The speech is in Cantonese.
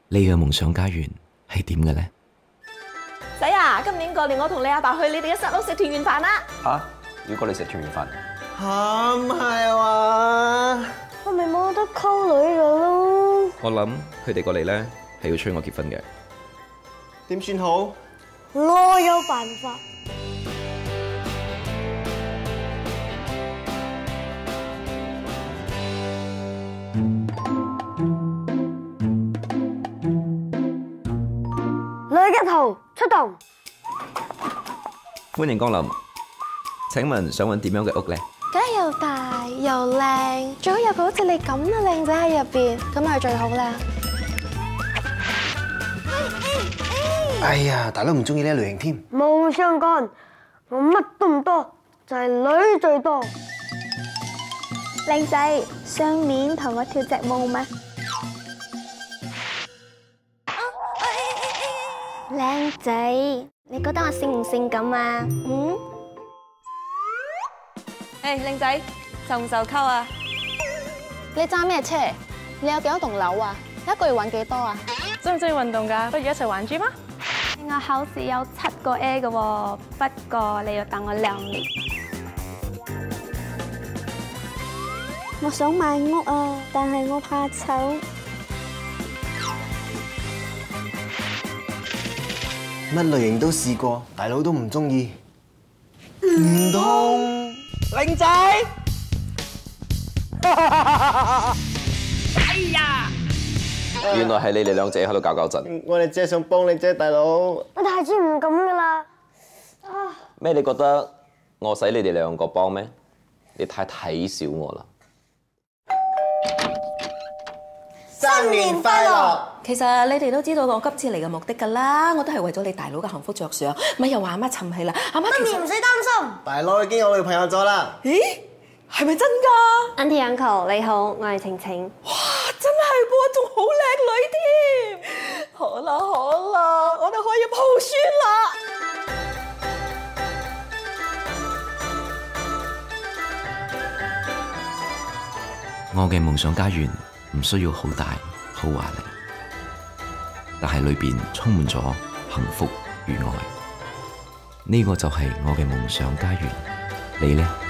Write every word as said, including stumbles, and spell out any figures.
你嘅夢想家園係點嘅咧？ 仔啊，今年過年我同你阿爸去你哋嘅室屋食團圓飯啦！ 嚇！要過你食團圓飯？ 嚇唔係話？ 我咪冇得溝女㗎咯。 我諗佢哋過嚟咧係要催我結婚嘅。 點算好？ 我有辦法。女一號出動。 歡迎光臨。請問想揾點樣嘅屋咧？ 梗係又大又靚，最好有個好似你咁嘅靚仔喺入邊，咁係最好啦。 哎呀，大佬唔中意呢類型添。 冇相干，我乜都唔多，就係女最多。 靚仔，上面同我跳隻舞嗎？靚仔，你覺得我性唔性感啊？嗯？ 誒，靚仔，受唔受溝啊？ 你揸咩車？你有幾多棟樓啊？一個月揾幾多啊？ 中唔中意運動㗎？不如一齊玩 gym 啊！ 我考試有七個 A 嘅喎，不過你要等我兩年。我想買屋啊，但係我怕醜。 乜類型都試過，大佬都唔中意。唔通靚仔？ 哎呀！ 原來係你哋兩者喺度搞搞震。 我哋只係想幫你啫，大佬。 我太知唔咁噶啦。 咩？你覺得我使你哋兩個幫咩？你太睇小我啦！ 新年快樂！ 其實你哋都知道我今次嚟嘅目的㗎啦，我都係為咗你大佬嘅幸福着想，咪又話阿媽沉氣啦。阿媽其實媽咪唔使擔心， 大佬已經有女朋友咗啦。 咦，係咪真㗎？ Auntie Uncle 你好，我係晴晴。 哇，真係喎，仲好靚女添！好啦好啦，我哋可以抱孫啦！ 我嘅夢想家園唔需要好大好華麗，但係裏邊充滿咗幸福與愛。呢個就係我嘅夢想家園，你呢？